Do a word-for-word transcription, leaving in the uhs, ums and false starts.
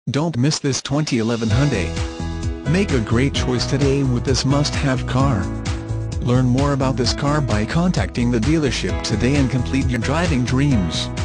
Don't miss this twenty eleven Hyundai. Make a great choice today with this must-have car. Learn more about this car by contacting the dealership today and complete your driving dreams.